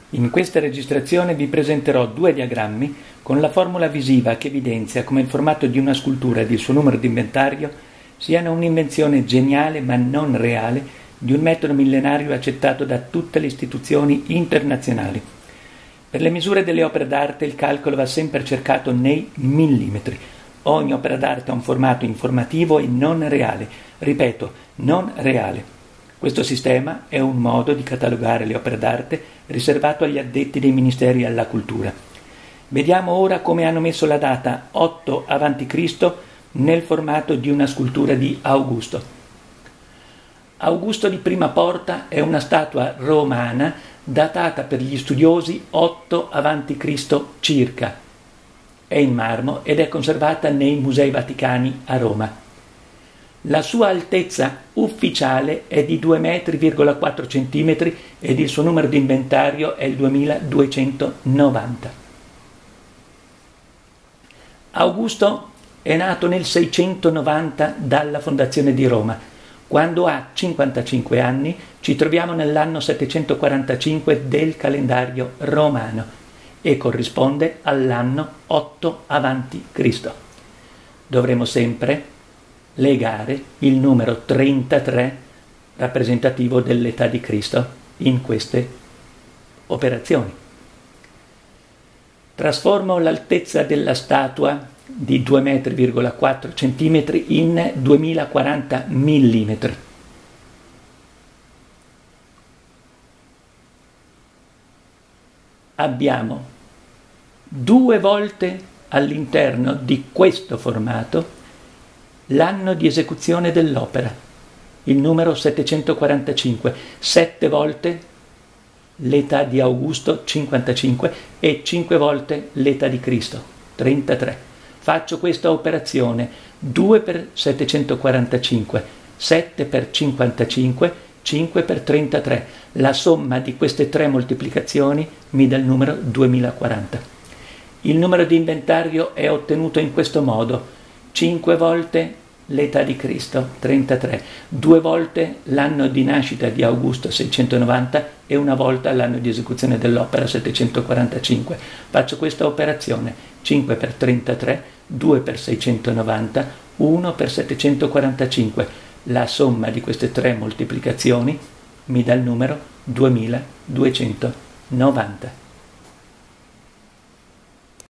In questa registrazione vi presenterò due diagrammi con la formula visiva che evidenzia come il formato di una scultura ed il suo numero di inventario siano un'invenzione geniale ma non reale di un metodo millenario accettato da tutte le istituzioni internazionali. Per le misure delle opere d'arte il calcolo va sempre cercato nei millimetri. Ogni opera d'arte ha un formato informativo e non reale. Ripeto, non reale. Questo sistema è un modo di catalogare le opere d'arte riservato agli addetti dei ministeri alla cultura. Vediamo ora come hanno messo la data 8 a.C. nel formato di una scultura di Augusto. Augusto di Prima Porta è una statua romana datata per gli studiosi 8 a.C. circa. È in marmo ed è conservata nei Musei Vaticani a Roma. La sua altezza ufficiale è di 2,4 cm ed il suo numero di inventario è il 2290. Augusto è nato nel 690 dalla fondazione di Roma. Quando ha 55 anni ci troviamo nell'anno 745 del calendario romano e corrisponde all'anno 8 a.C. Dovremo sempre legare il numero 33 rappresentativo dell'età di Cristo in queste operazioni. Trasformo l'altezza della statua di 2,4 cm in 2040 mm. Abbiamo due volte all'interno di questo formato l'anno di esecuzione dell'opera, il numero 745, 7 volte l'età di Augusto, 55, e 5 volte l'età di Cristo, 33. Faccio questa operazione 2 per 745, 7 per 55, 5 per 33. La somma di queste tre moltiplicazioni mi dà il numero 2040. Il numero di inventario è ottenuto in questo modo: 5 volte l'età di Cristo, 33, 2 volte l'anno di nascita di Augusto, 690, e una volta l'anno di esecuzione dell'opera, 745. Faccio questa operazione: 5 per 33, 2 per 690, 1 per 745. La somma di queste tre moltiplicazioni mi dà il numero 2290.